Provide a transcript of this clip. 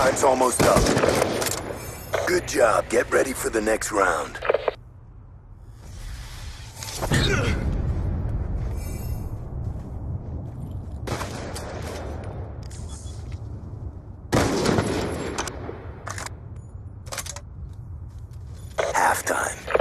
Time's almost up. Good job. Get ready for the next round. Halftime.